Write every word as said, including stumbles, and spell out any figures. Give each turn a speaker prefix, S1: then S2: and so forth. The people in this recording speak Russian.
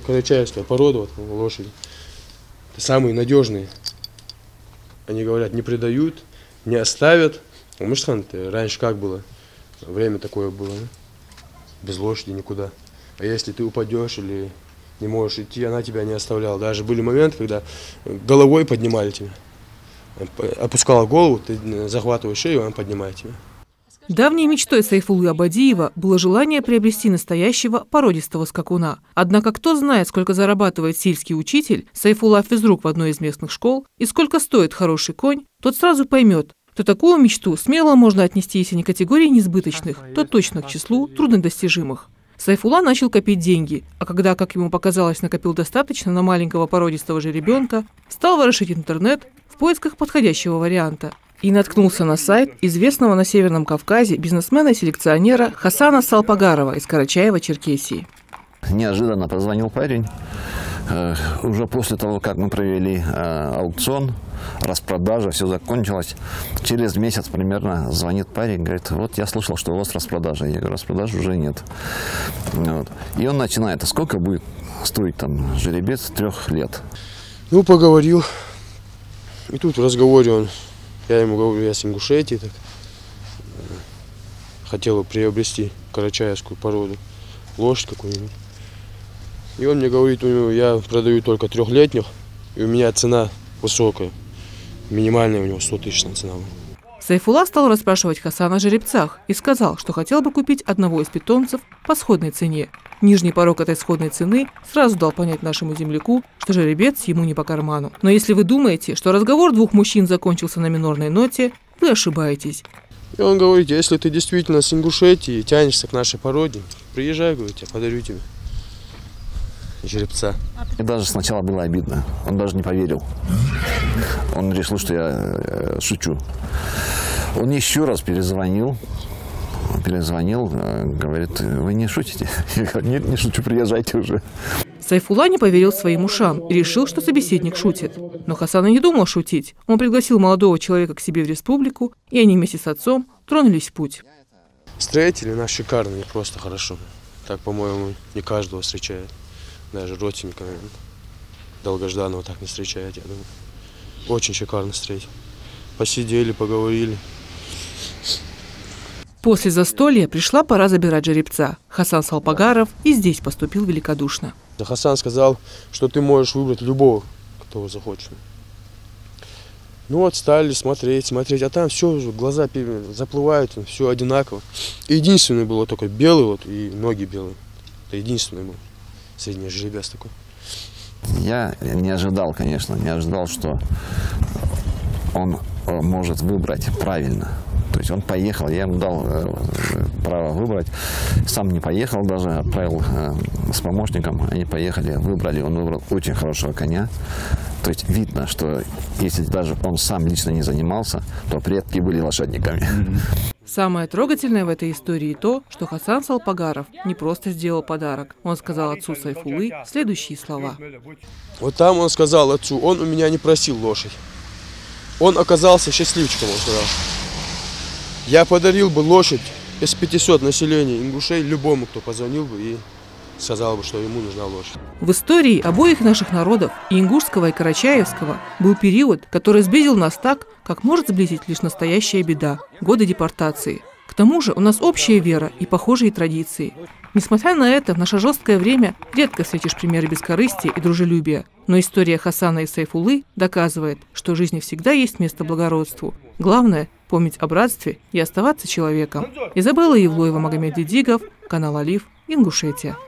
S1: карачаевская порода, вот, лошади. Это самые надежные. Они говорят, не предают, не оставят. У Мышхан раньше как было? Время такое было, да? Без лошади никуда. А если ты упадешь или не можешь идти, она тебя не оставляла. Даже были моменты, когда головой поднимали тебя. Опускала голову, ты захватываешь шею, он поднимает тебя.
S2: Давней мечтой Сайфуллы Абадиева было желание приобрести настоящего породистого скакуна. Однако кто знает, сколько зарабатывает сельский учитель Сайфулла физрук в одной из местных школ и сколько стоит хороший конь, тот сразу поймет, что такую мечту смело можно отнести, если не к категории несбыточных, то точно к числу труднодостижимых. Сайфулла начал копить деньги, а когда, как ему показалось, накопил достаточно на маленького породистого жеребенка, стал ворошить интернет в поисках подходящего варианта. И наткнулся на сайт известного на Северном Кавказе бизнесмена и селекционера Хасана Салпагарова из Карачаева-Черкесии.
S3: Неожиданно позвонил парень. Уже после того, как мы провели аукцион, распродажа, все закончилось. Через месяц примерно звонит парень, говорит, вот я слышал, что у вас распродажа. Я говорю, распродажи уже нет. Вот. И он начинает, а сколько будет стоить там жеребец трех лет?
S1: Ну, поговорил. И тут в разговоре он, я ему говорю, я с Ингушетии, так, хотел бы приобрести карачаевскую породу, лошадь какую-нибудь. И он мне говорит, я продаю только трехлетних, и у меня цена высокая, минимальная у него сто тысяч цена.
S2: Сайфулла стал расспрашивать Хасана о жеребцах и сказал, что хотел бы купить одного из питомцев по сходной цене. Нижний порог этой сходной цены сразу дал понять нашему земляку, что жеребец ему не по карману. Но если вы думаете, что разговор двух мужчин закончился на минорной ноте, вы ошибаетесь.
S1: И он говорит, если ты действительно с Ингушетии тянешься к нашей породе, приезжай, говорит, я подарю тебе жеребца.
S3: И даже сначала было обидно, он даже не поверил. Он решил, что я э, шучу. Он еще раз перезвонил, перезвонил, э, говорит, вы не шутите? Я говорю, нет, не шучу, приезжайте уже.
S2: Сайфулла не поверил своим ушам и решил, что собеседник шутит. Но Хасан и не думал шутить. Он пригласил молодого человека к себе в республику, и они вместе с отцом тронулись в путь.
S1: Строители наши шикарные, просто хорошо. Так, по-моему, не каждого встречает. Даже родственника долгожданного так не встречает, я думаю. Очень шикарно строить. Посидели, поговорили.
S2: После застолья пришла пора забирать жеребца. Хасан Салпагаров и здесь поступил великодушно.
S1: Хасан сказал, что ты можешь выбрать любого, кого захочешь. Ну вот, стали смотреть, смотреть, а там все, глаза заплывают, все одинаково. Единственный был только белый, вот, и ноги белые. Это единственный был. Средний жеребец такой.
S3: Я не ожидал, конечно, не ожидал, что он может выбрать правильно. То есть он поехал, я ему дал право выбрать. Сам не поехал даже, отправил с помощником. Они поехали, выбрали. Он выбрал очень хорошего коня. То есть видно, что если даже он сам лично не занимался, то предки были лошадниками.
S2: Самое трогательное в этой истории то, что Хасан Салпагаров не просто сделал подарок. Он сказал отцу Сайфуллы следующие слова.
S1: Вот там он сказал отцу, он у меня не просил лошадь. Он оказался счастливчиком, он сказал. Я подарил бы лошадь из пятисот населения ингушей любому, кто позвонил бы и сказал бы, что ему нужна лошадь.
S2: В истории обоих наших народов, и ингушского, и карачаевского, был период, который сблизил нас так, как может сблизить лишь настоящая беда – годы депортации. К тому же у нас общая вера и похожие традиции. Несмотря на это, в наше жесткое время редко встретишь примеры бескорыстия и дружелюбия. Но история Хасана и Сайфуллы доказывает, что в жизни всегда есть место благородству. Главное – помнить о братстве и оставаться человеком. Изабелла Евлоева, Магомед Дидигов, канал Алиф, Ингушетия.